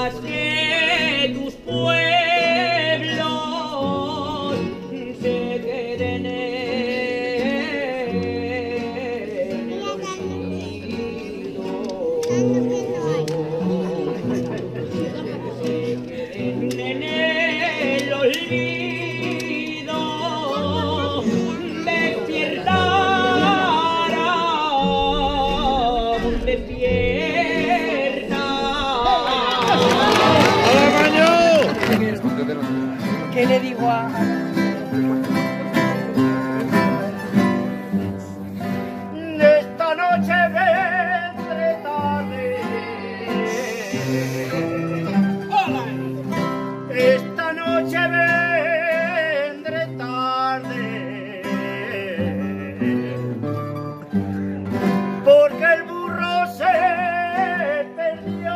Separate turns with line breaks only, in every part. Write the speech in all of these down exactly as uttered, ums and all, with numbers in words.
dejas que tus pueblos se queden en el olvido, se queden en el olvido. Despierta, despierta.
¿Qué le digo a...?
Esta noche vendré tarde. Esta noche vendré tarde. Porque el burro se perdió.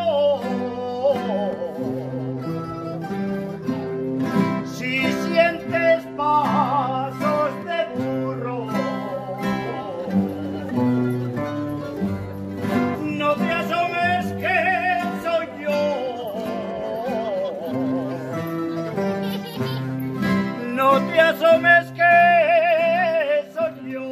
Si sientes pasos de burro, no te asomes que soy yo. No te asomes que soy yo.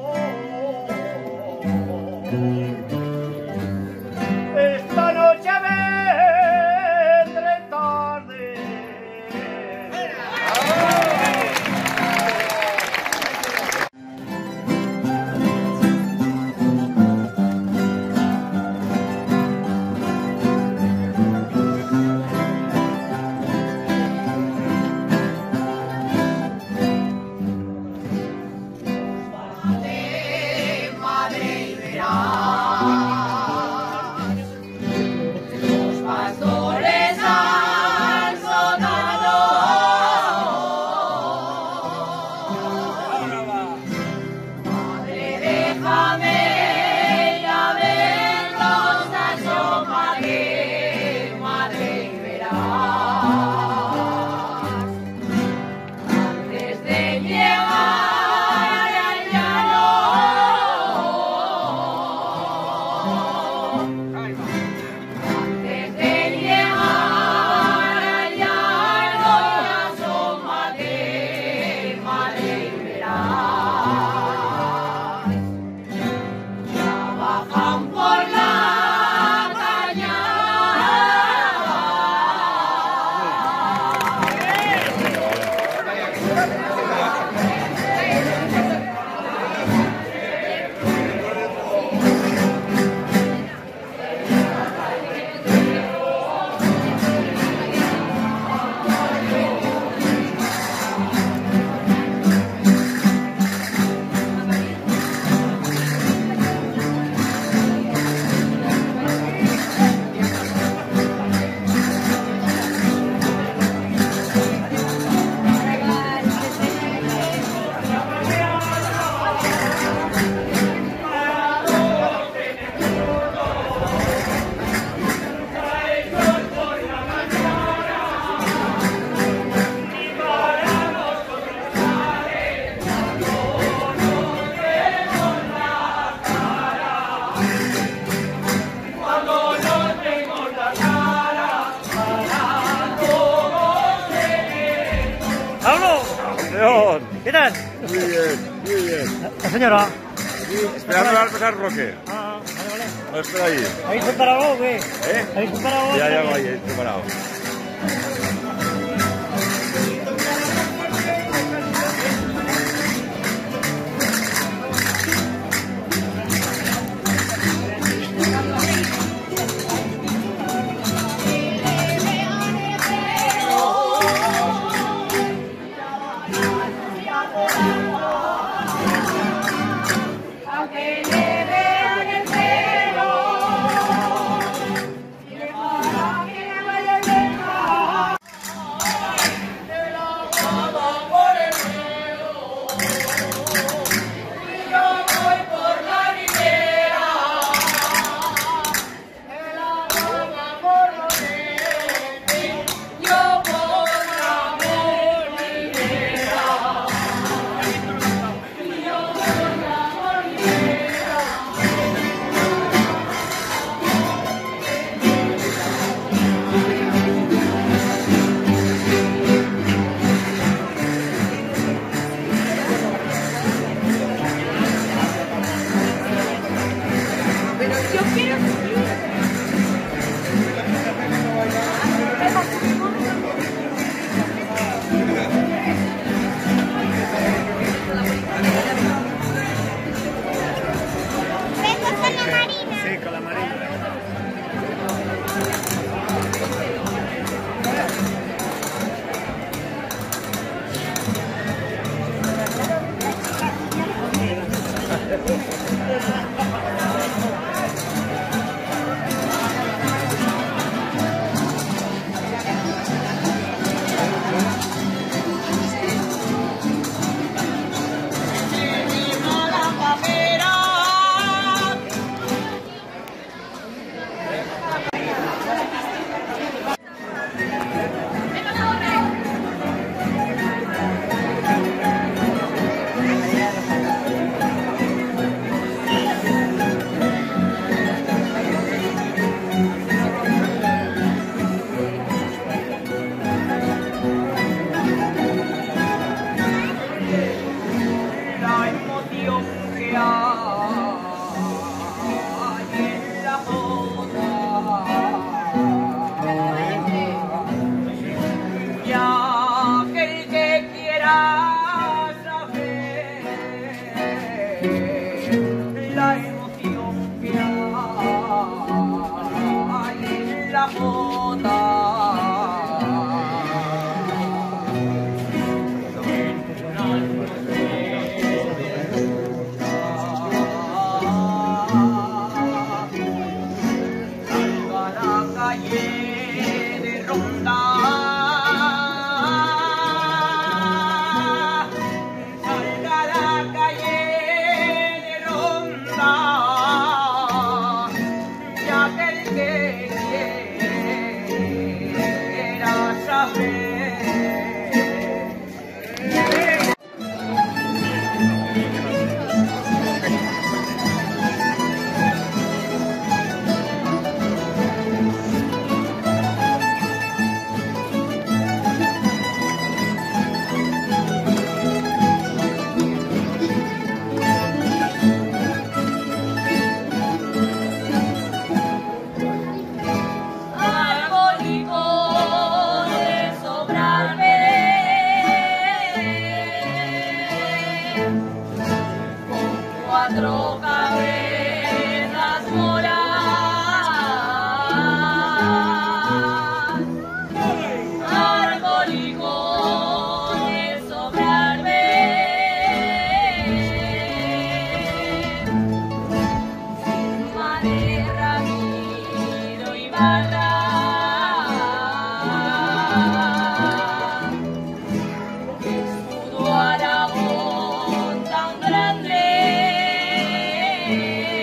Esta noche vendré tarde.
Madre y verás los pastores al soldado. Madre, déjame ya verlos, asómate, madre y verás antes de llegar al llano. Antes de llegar al llano, asómate, madre, y verás. Ya bajan por la
León,
¿Qué tal?
muy bien, muy bien.
La señora.
Esperando al pasar Roque.
Ah, vale, vale.
No, espera ahí.
¿Habéis preparado algo o qué?
¿Eh?
¿Habéis preparado algo?
Ya, ya voy, ahí, preparado.
aunque le vean el pelo, y le para que le vaya el Yo quiero
Sí, con la marina.
La emoción que hay en la boda y aquel que quiera saber la emoción que hay en la boda. Calle de Ronda, salga a la calle de Ronda, y aquel que quiera saber.
alcohólico de sobrarme, con cuatro cabezas moradas, alcohólico de sobrarme, sin madera, Ramiro y Barra. Aragón tan grande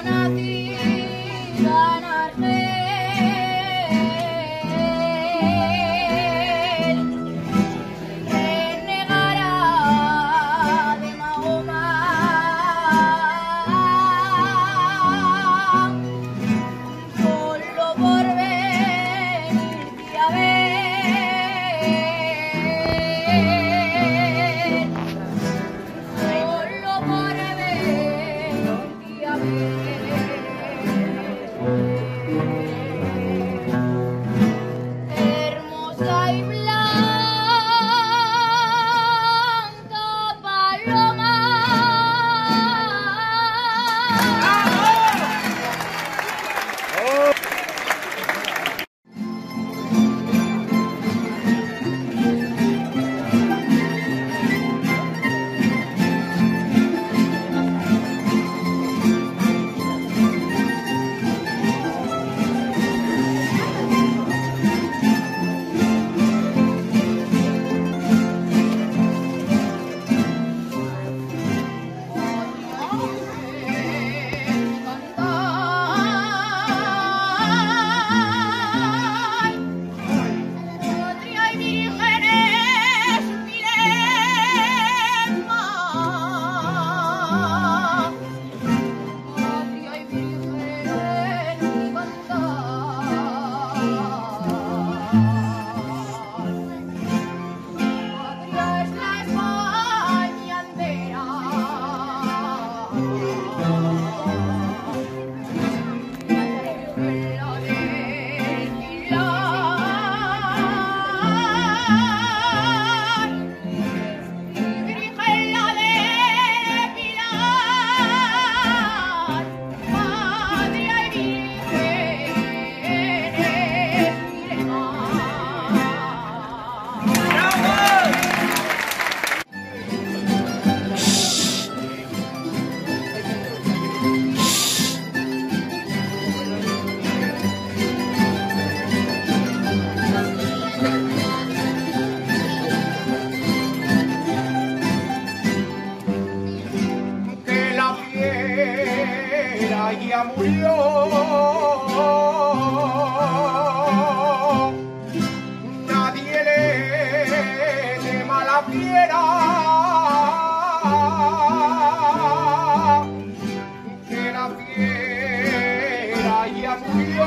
ya murió. Nadie le tema la fiera, que la fiera ya murió.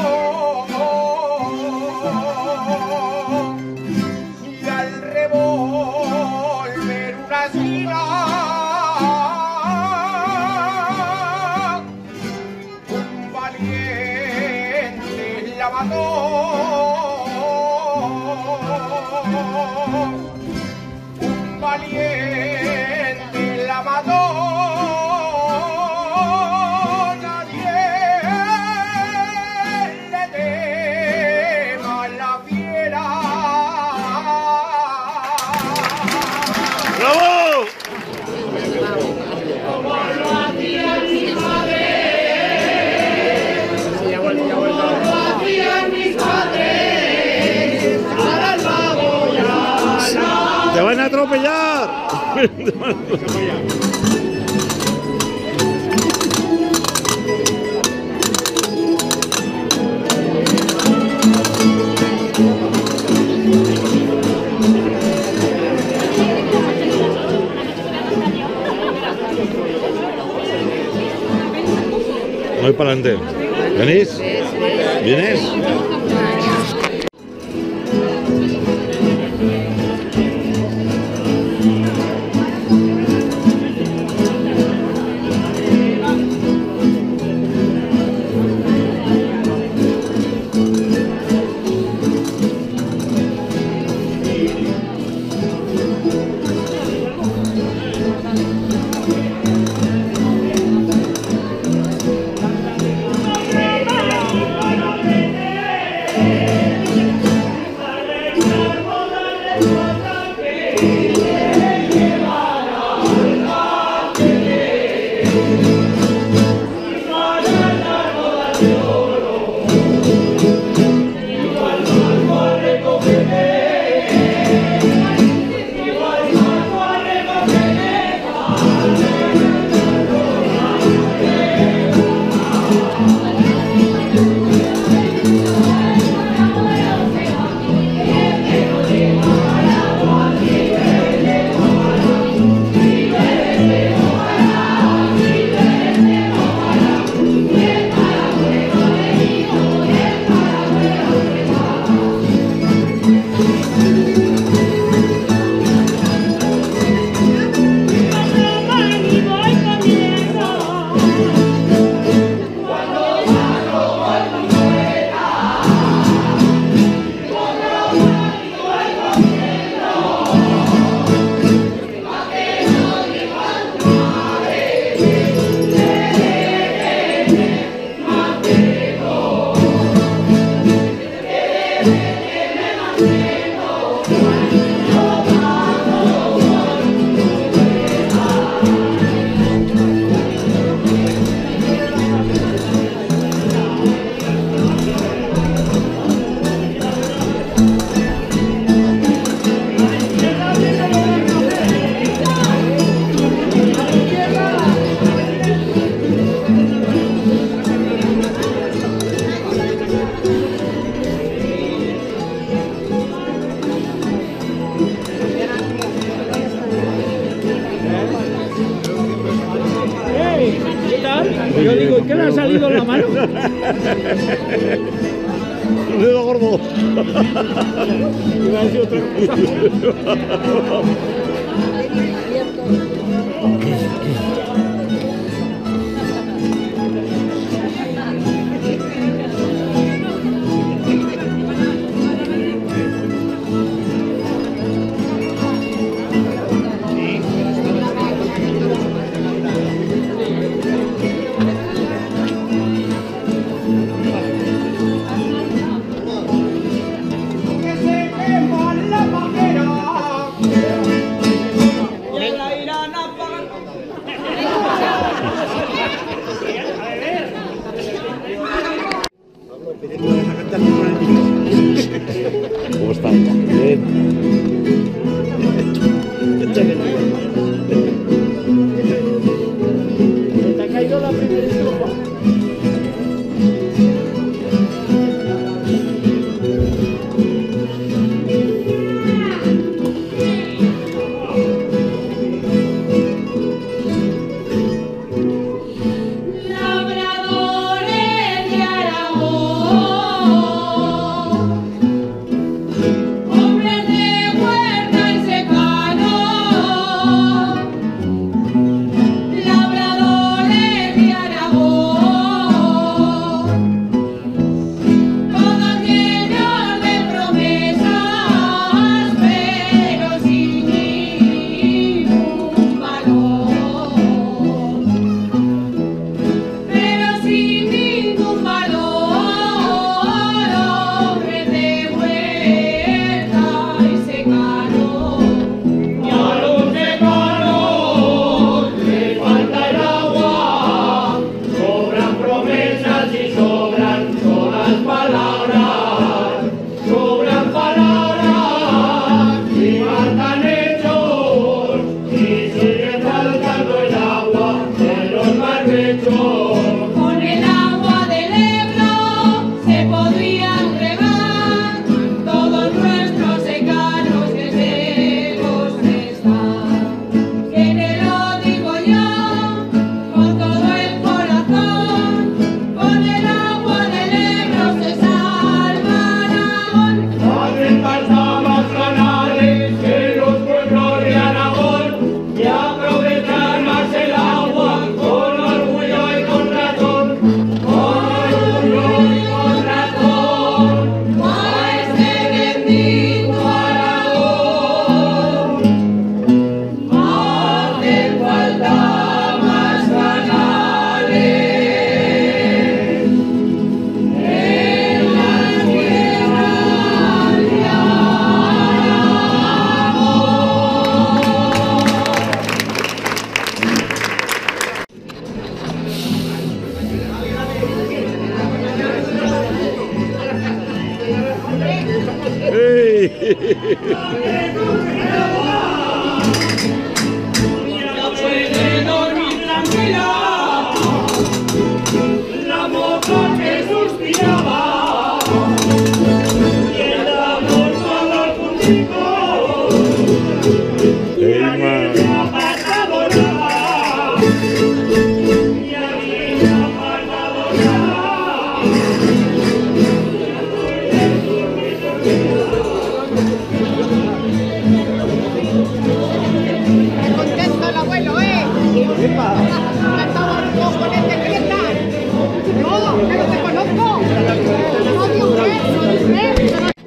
Y al revolver una esquina, la mató. Un valiente la mató. Nadie le tema a la fiera.
¡Bravo! ¡Te van a atropellar! Voy para adelante. ¿Venís? ¿Vienes?
Yo digo, ¿y qué le ha salido en la mano?
Un dedo gordo.
Iba a decir otra cosa.
¿Cómo está? Bien.
Te ha caído la primera estrofa.
Labradores de Aragón, hombres de huerta y secano, labradores de Aragón, todos llenos de promesas, pero sin ningún valor. Pero sin ningún valor, hombres de huerta y secano.
Y a los secanos les falta el agua, sobran promesas y sobran todas palabras, sobran palabras y faltan hechos, y sigue faltando el agua de los barbechos.
Con el agua del Ebro se podrían regar todos nuestros secanos que secos están. Que te lo digo yo con todo el corazón, con el agua del Ebro se salvarán.
Hacen falta más canales que los pueblos de Aragón y aprovechar más el agua con orgullo y con razón, con orgullo y con razón.
A este bendito Aragón hacen falta más canales en las tierras de
¡Ey!
Ya puede dormir tranquila la moza que suspiraba y el amor todo el público
¡Ey, man!
ha pasado nada y a mí no ha pasado nada.
Contento el abuelo, ¿eh? Estaba un poco en este fiesta. No, pero te conozco. No, Dios mío, Dios mío.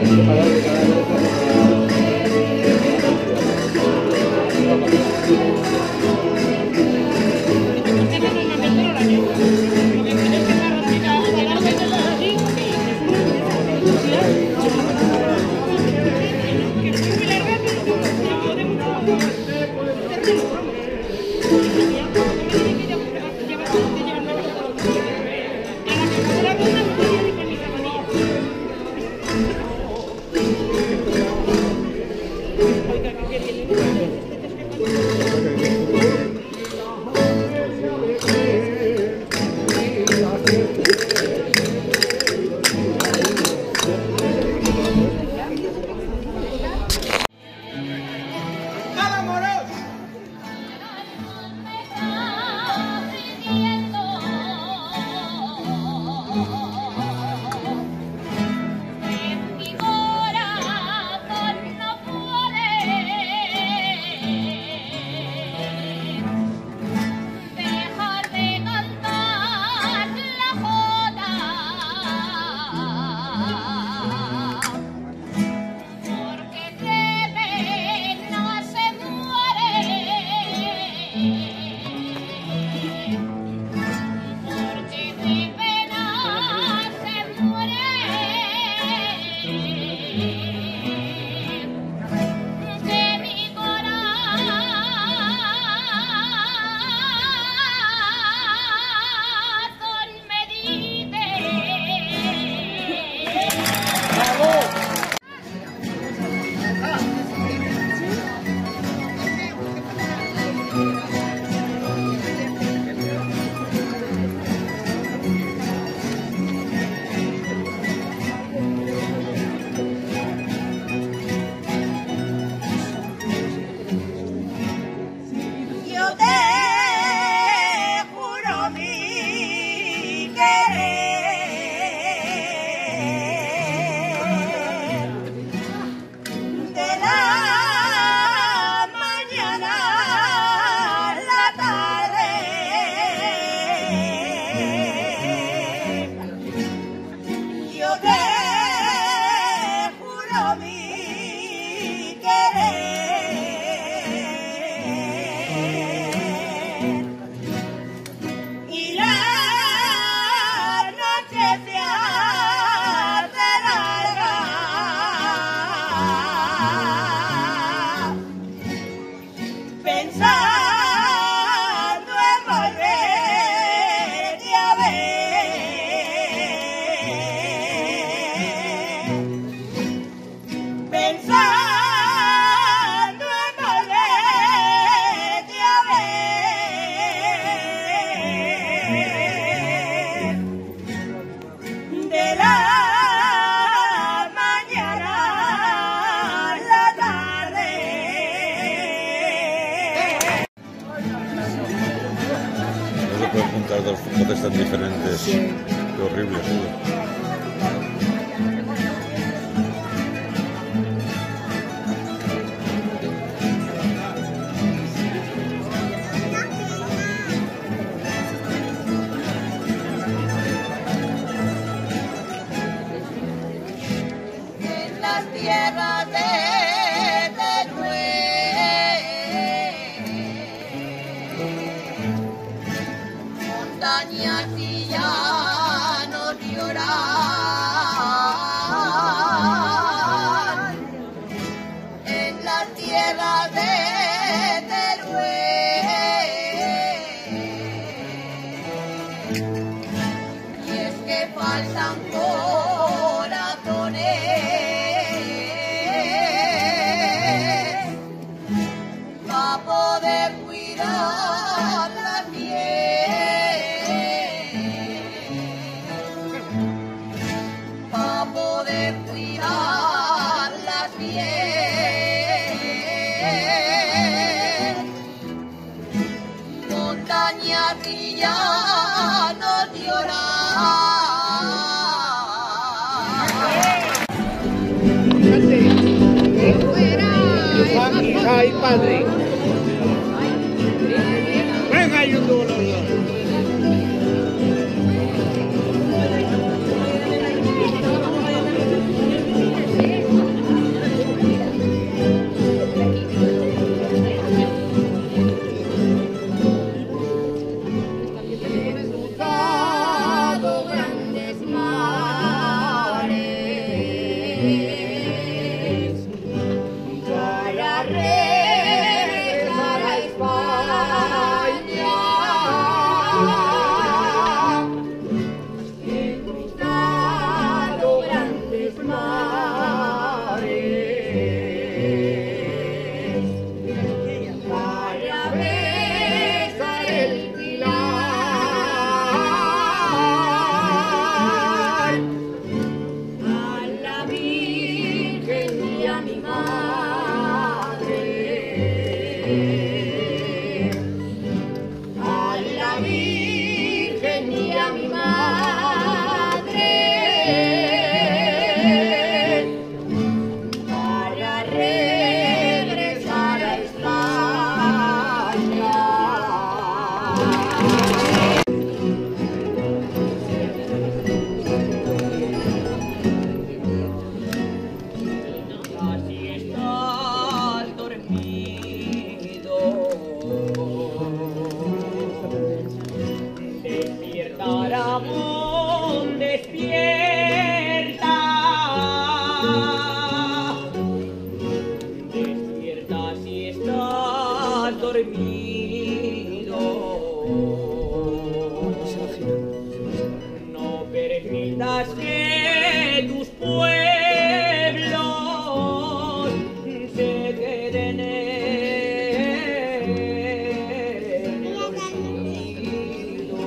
juntar dos voces tan diferentes. Qué horrible, sí.
Tierras de Teruel, montañas y llanos lloran, en las tierras de Teruel, y es que faltan corazones para poder cuidar la piel, para poder cuidar la piel, montañas y llanos lloran.
Hija y padre. Venga, YouTube.
madre. A la Virgen y a mi madre, para regresar a España.
Así estás dormido. Despierta, Aragón, despierta. Despierta si estás dormido. No permitas que tus pueblos se queden en el olvido.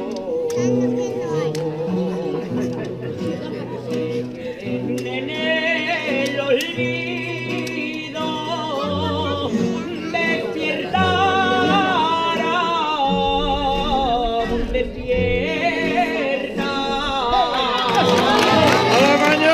Se queden en el olvido. Despierta, Aragón, despierta.
¡Hola, Maño!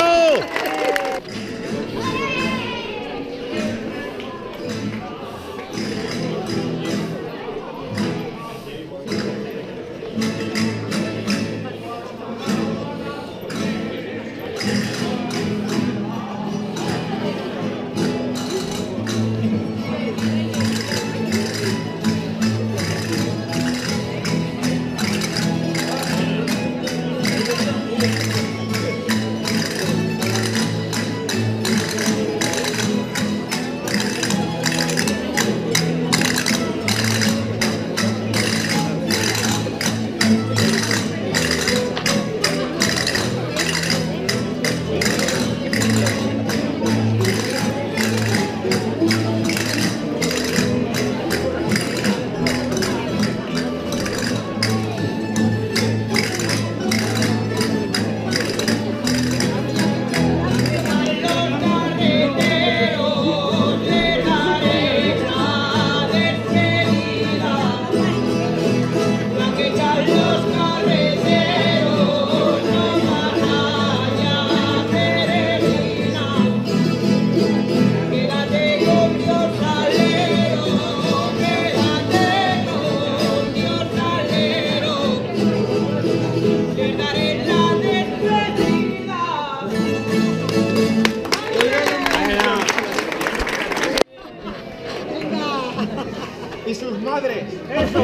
Y sus madres. ¡Eso!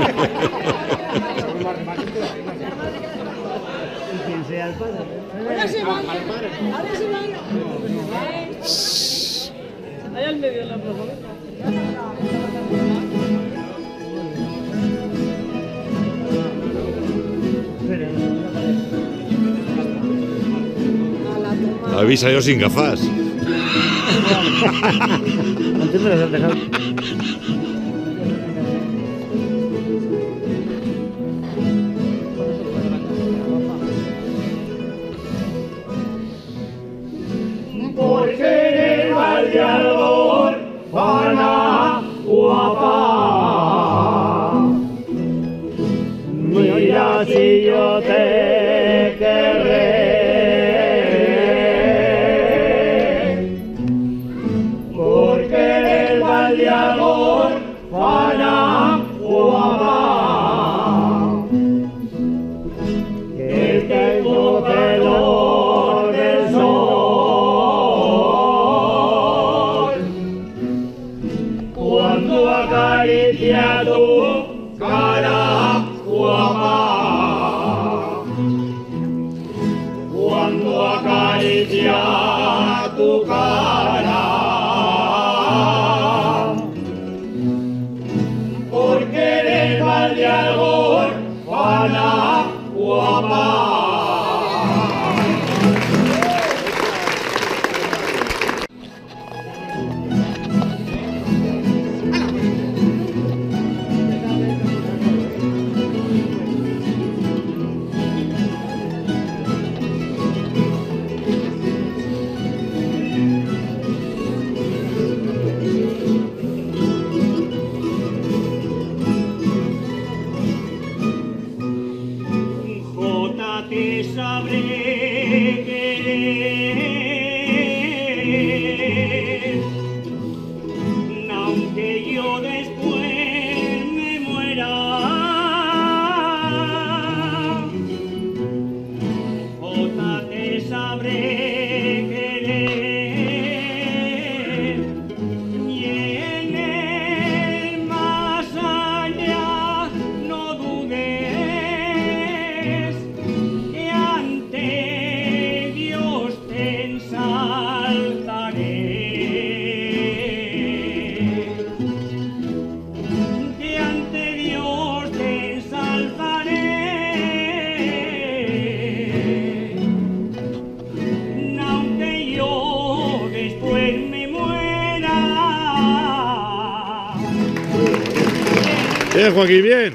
Quien sea el padre.
Ahora se va. Ahora se va.
Allá al medio en la plaza.
Avisa yo sin gafas.
Antes me las has dejado.
Porque en el Valdealgor van a guapa. Mira si yo te querré. Porque en el Valdealgor van a guapa. Que tengo pelo del sol. Cuando acaricia tu cara guapa, cuando acaricia tu cara, porque en el Valdealgor van a guapa.
Bien, Joaquín, bien.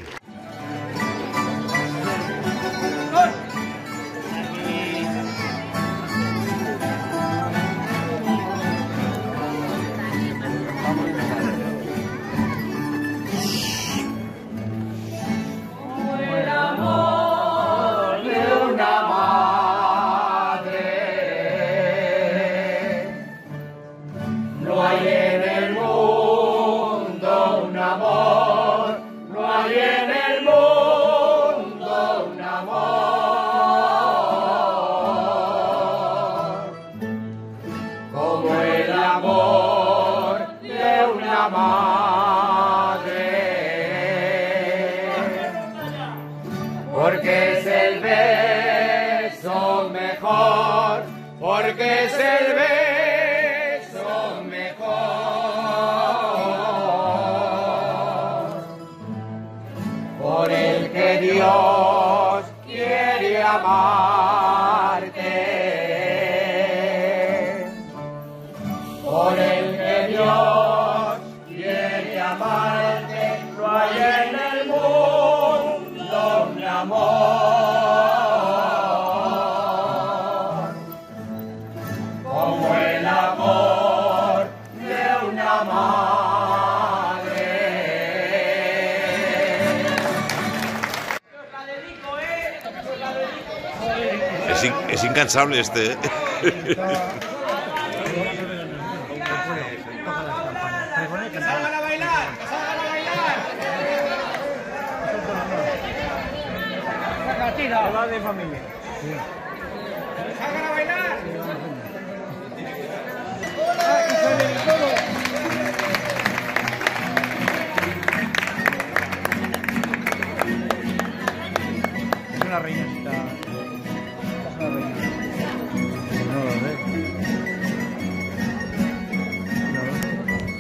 Porque es el beso mejor, porque es el beso mejor, por el que Dios quiere amarte, por el que Dios quiere amarte, no hay en el mundo un amor como el amor de una madre.
Os la dedico, ¿eh? Os la dedico.
Es, in- es incansable este, ¿eh?
¡Que salgan a bailar! ¡Que salgan a bailar!
Hola de familia.
¡Salgan a bailar!
Es una reiñita. Es una reina. No lo sé. No lo sé.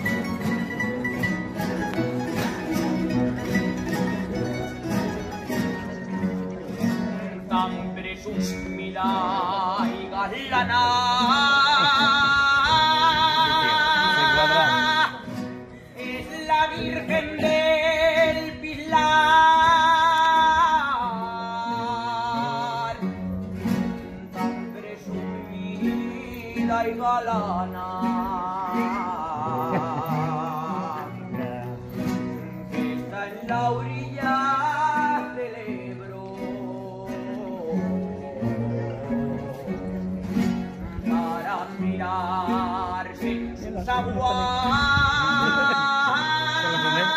Tan presumida y galana es la Virgen del Pilar, tan presumida y galana que está en la orilla del Ebro para mirarse en sus aguas,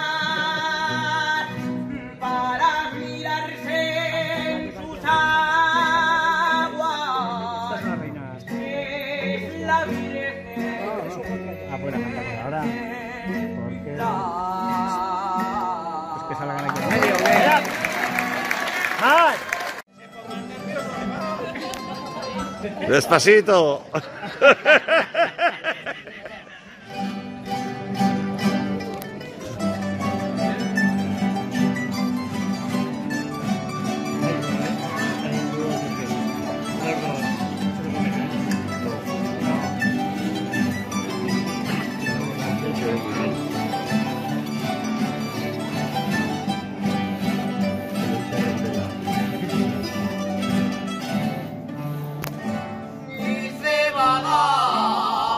para mirarse en sus aguas,
Es una reina.
es la Virgen.
Ah, pues la cantamos ahora. Porque es que salgan aquí en medio. ¡Ay!
Despacito.
Y se va a dar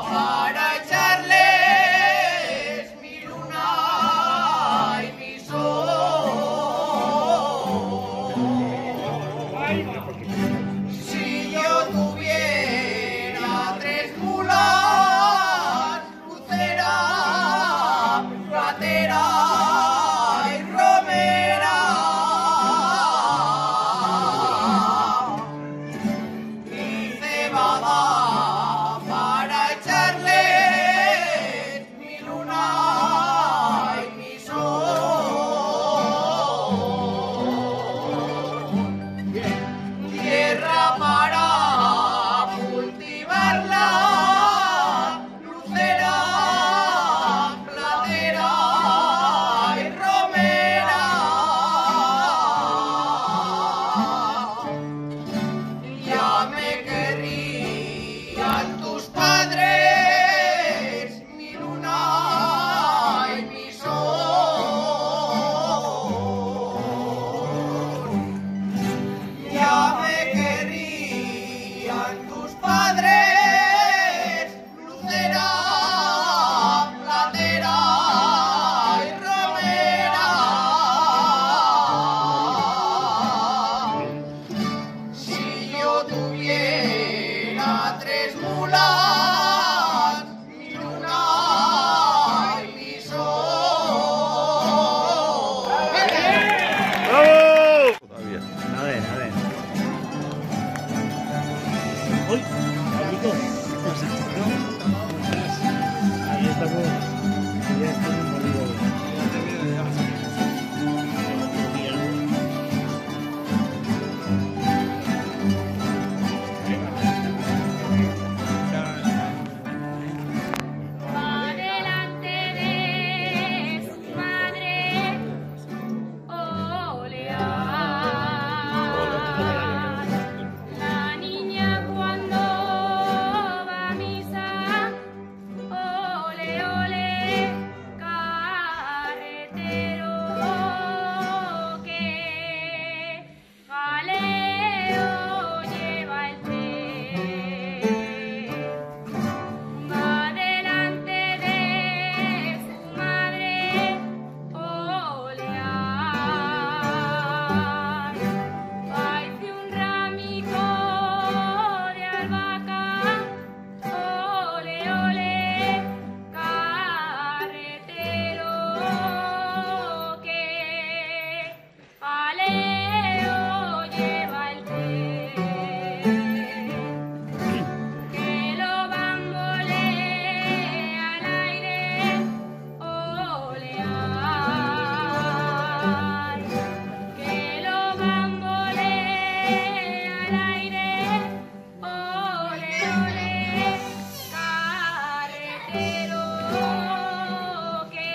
pero que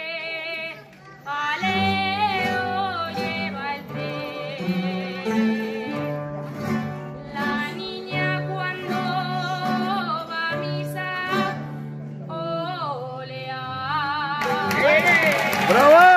a Leo lleva el tren. La niña cuando va a misa olea.
¡Bravo!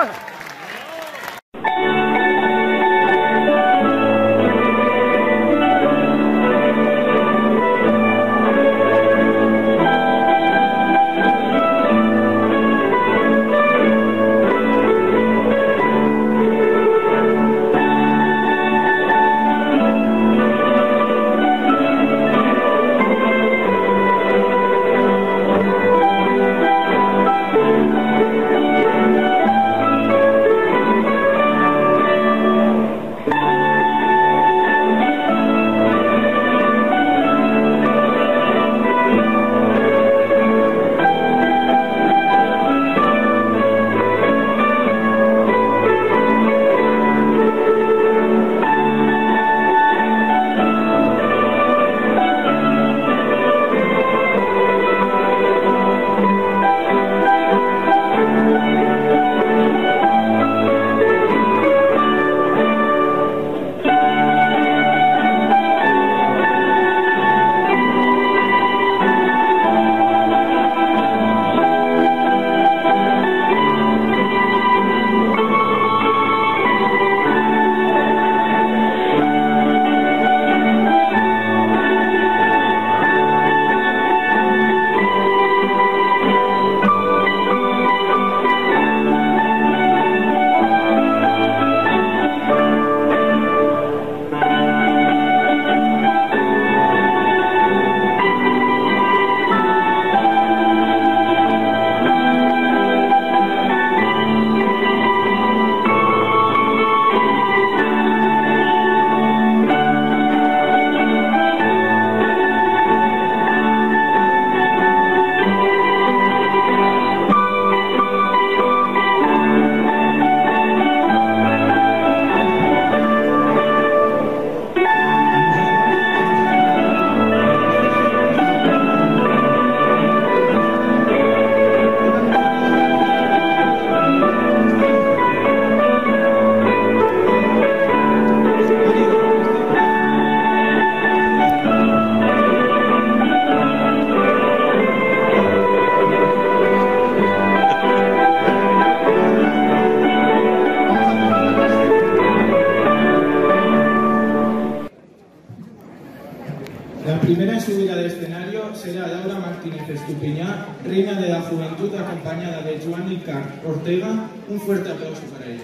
La primera en subir al escenario será Laura Martínez Estupiñán, reina de la juventud, acompañada de Joan Icar Ortega. Un fuerte aplauso para ella.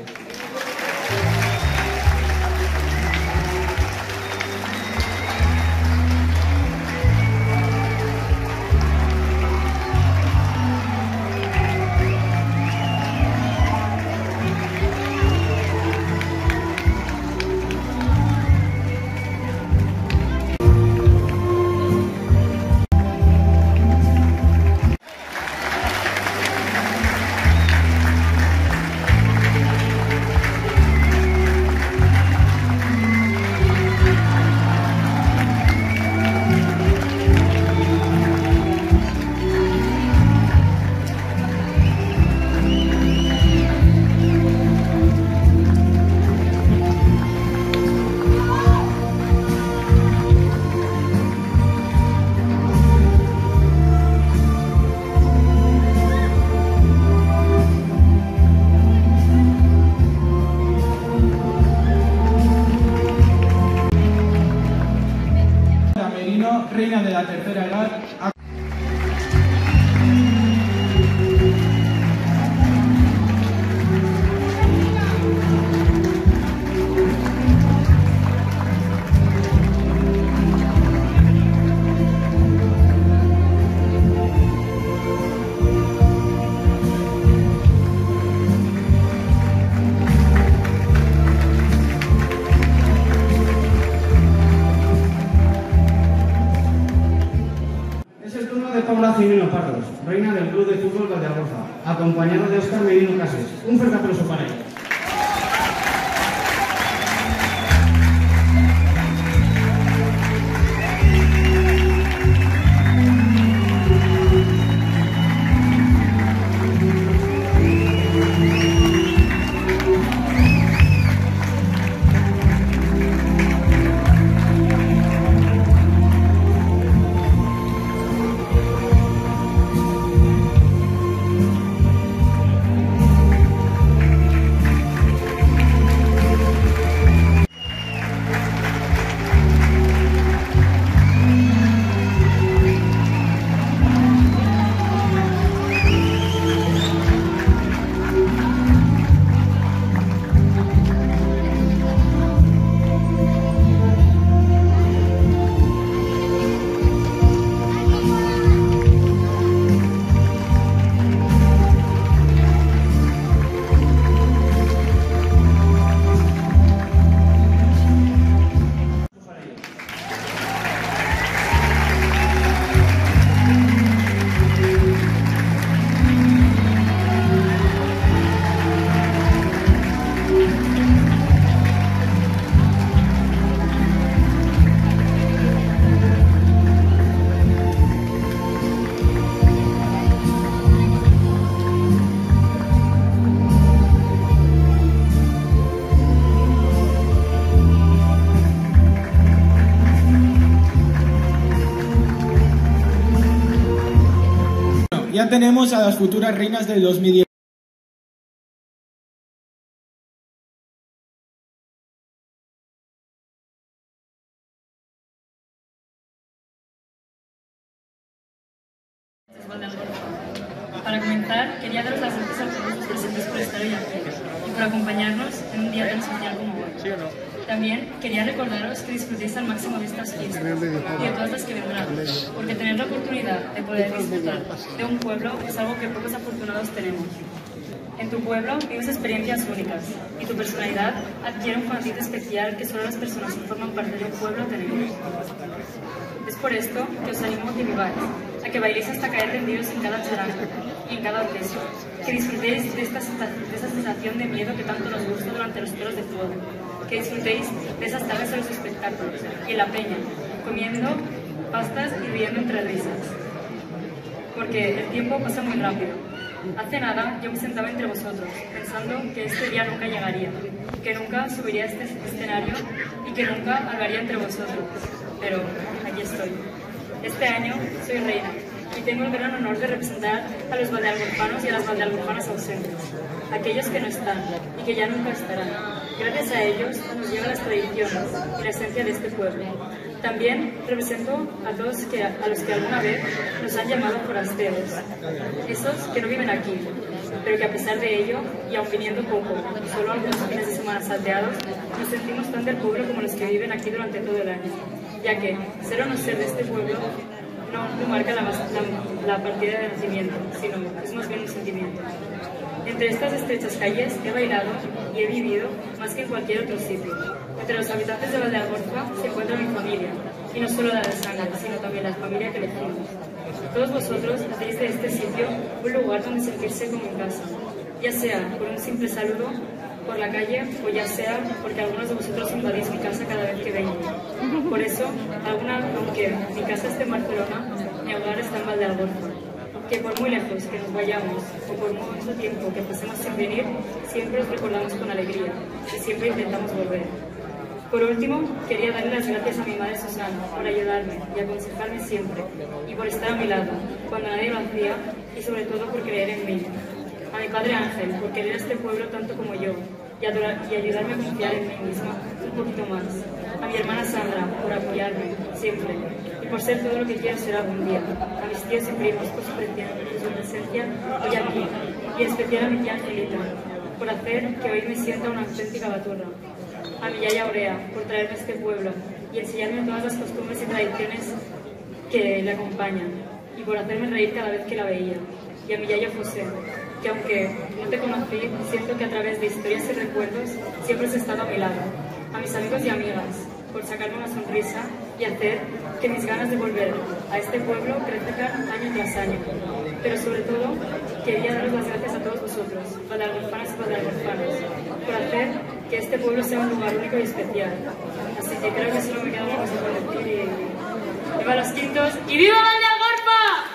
Reina de la tercera edad.
Paula Jimeno Parros, reina del Club de Fútbol Valdearroza, acompañada de Óscar Merino Cases. Un fuerte aplauso para ella.
ya tenemos a las futuras reinas del dos mil diez.
Para comenzar, quería daros las gracias a todos los presentes por estar hoy aquí y por acompañarnos en un día tan especial como hoy. ¿Sí o no? También quería recordaros que disfrutéis al máximo de estas fiestas y de todas las que vendrán, porque tener la oportunidad de poder disfrutar de un pueblo es algo que pocos afortunados tenemos. En tu pueblo vives experiencias únicas y tu personalidad adquiere un matiz especial que solo las personas que forman parte de un pueblo tenemos. Es por esto que os animo a que viváis, a que bailéis hasta caer tendidos en cada charanga y en cada orquesta, que disfrutéis de esta, de esa sensación de miedo que tanto nos gusta durante los toros de fuego, que disfrutéis de esas tardes en los espectáculos y en la peña, comiendo pastas y riendo entre risas. Porque el tiempo pasa muy rápido. Hace nada yo me sentaba entre vosotros, pensando que este día nunca llegaría, que nunca subiría a este escenario y que nunca hablaría entre vosotros. Pero aquí estoy. Este año soy reina y tengo el gran honor de representar a los valdealgorfanos y a las valdealgorfanas ausentes, aquellos que no están y que ya nunca estarán. Gracias a ellos nos llegan las tradiciones y la esencia de este pueblo. También represento a todos que, a los que alguna vez nos han llamado forasteros, esos que no viven aquí, pero que a pesar de ello, y aun viniendo poco, y solo algunos fines de semana salteados, nos sentimos tan del pueblo como los que viven aquí durante todo el año, ya que ser o no ser de este pueblo no, no marca la, la, la partida de nacimiento, sino es más bien un sentimiento. Entre estas estrechas calles he bailado y he vivido más que en cualquier otro sitio. Entre los habitantes de Valdealgorfa se encuentra mi familia, y no solo la de sangre, sino también la familia que elegimos. Todos vosotros hacéis de este sitio un lugar donde sentirse como en casa, ya sea por un simple saludo por la calle o ya sea porque algunos de vosotros invadís mi casa cada vez que vengo. Por eso, alguna, aunque mi casa esté en Barcelona, mi hogar está en Valdealgorfa. Que por muy lejos que nos vayamos o por mucho tiempo que pasemos sin venir, siempre os recordamos con alegría y siempre intentamos volver. Por último, quería darle las gracias a mi madre Susana por ayudarme y aconsejarme siempre y por estar a mi lado cuando nadie lo hacía y sobre todo por creer en mí. A mi padre Ángel por querer a este pueblo tanto como yo y, y ayudarme a confiar en mí misma un poquito más. A mi hermana Sandra por apoyarme siempre y por ser todo lo que quiero ser algún día. A mis tíos y primos por su presencia hoy aquí y en especial a mi tía Angelita por hacer que hoy me sienta una auténtica baturra. A mi yaya Aurea por traerme a este pueblo y enseñarme todas las costumbres y tradiciones que le acompañan y por hacerme reír cada vez que la veía. Y a mi yaya José, que aunque no te conocí, siento que a través de historias y recuerdos siempre has estado a mi lado. A mis amigos y amigas por sacarme una sonrisa y hacer que mis ganas de volver a este pueblo crezcan año tras año. Pero sobre todo, quería daros las gracias a todos vosotros, valdealgorfanas y valdealgorfanos, por hacer que este pueblo sea un lugar único y especial. Así que creo que solo me queda una cosa por decir y... ¡Viva los Quintos! ¡Y viva Valdealgorfa!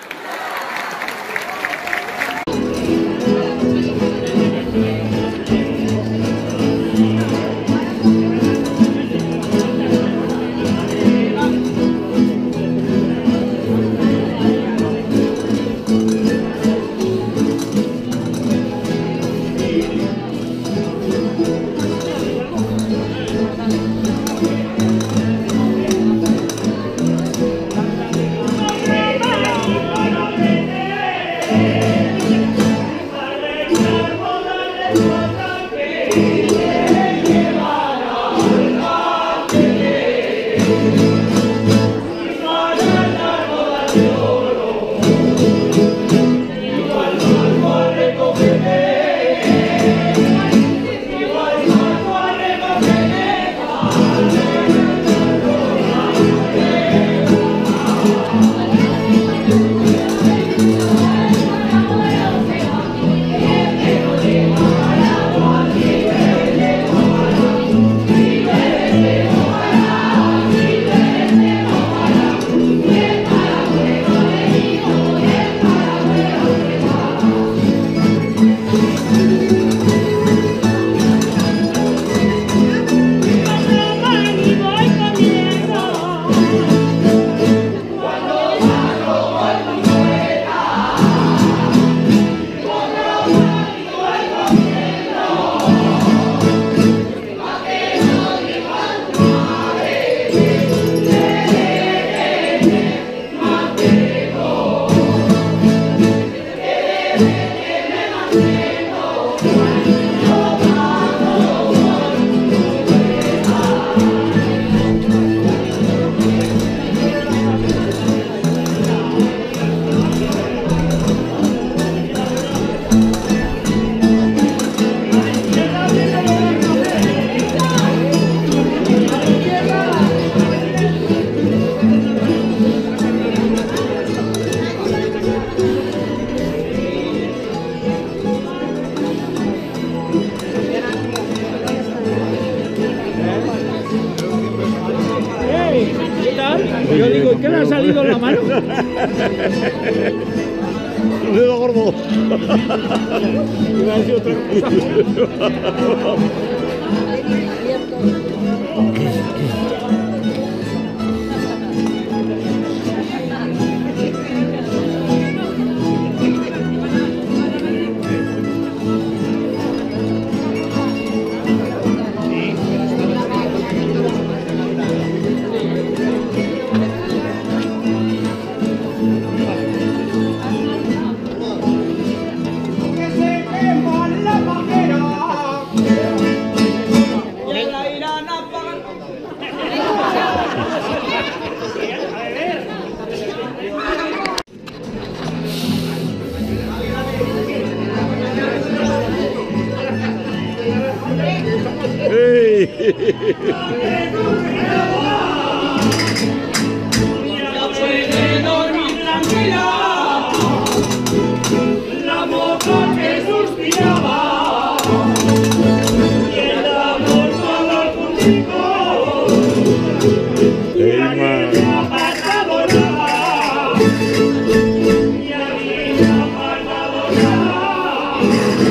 salido en la mano.
Un dedo gordo.
Iba a decir otra cosa.
Ya puede dormir tranquila la boca que suspiraba y el amor todo el puntico y la niña pasado nada y la niña pasado nada.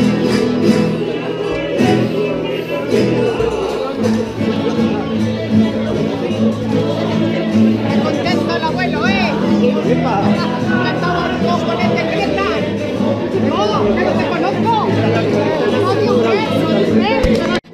Contento el abuelo, ¿eh? Cantaba un poco en este Creta. No, que no te conozco. No, Dios mío, Dios mío.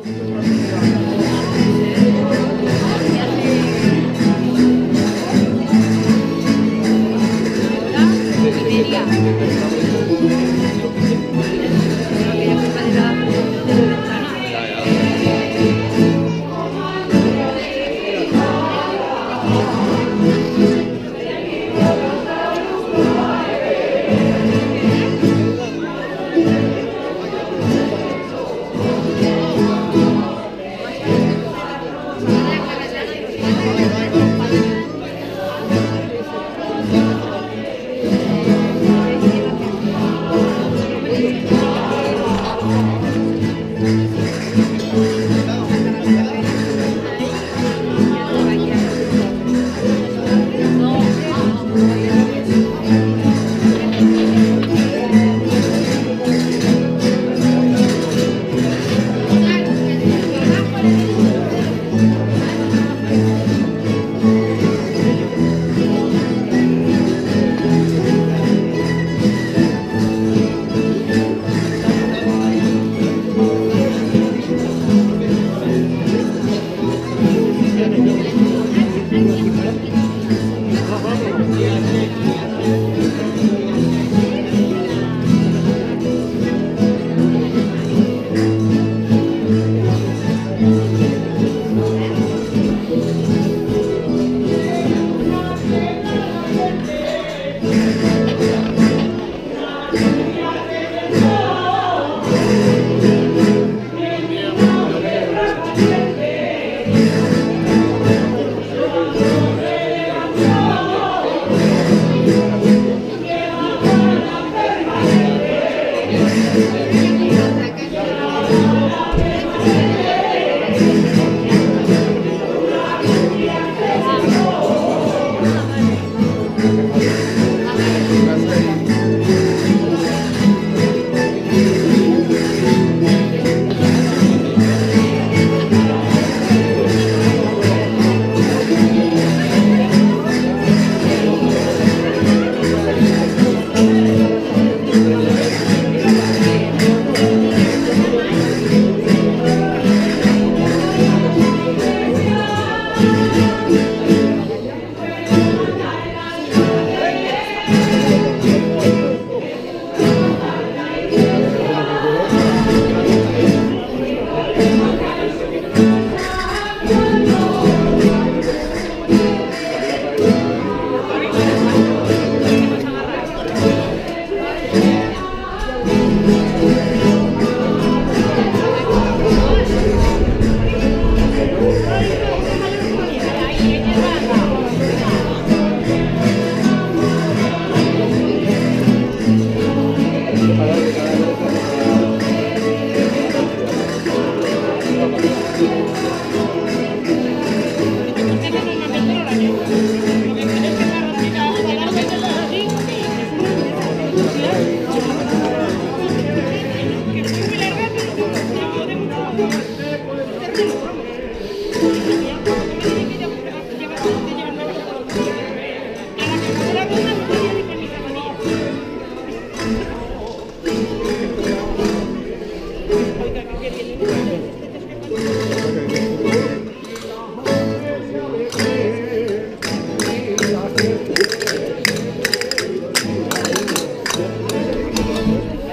Gracias.